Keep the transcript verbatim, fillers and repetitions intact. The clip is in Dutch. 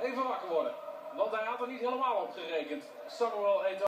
even wakker worden. Want hij had er niet helemaal op gerekend. Samuel Eto'o.